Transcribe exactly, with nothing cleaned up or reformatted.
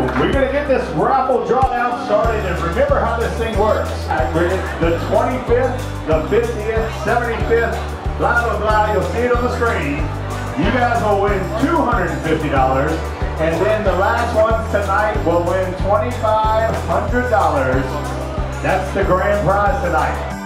We're going to get this raffle drawdown started, and remember how this thing works. The twenty-fifth, the fiftieth, seventy-fifth, blah, blah, blah, you'll see it on the screen. You guys will win two hundred fifty dollars, and then the last ones tonight will win twenty-five hundred dollars. That's the grand prize tonight.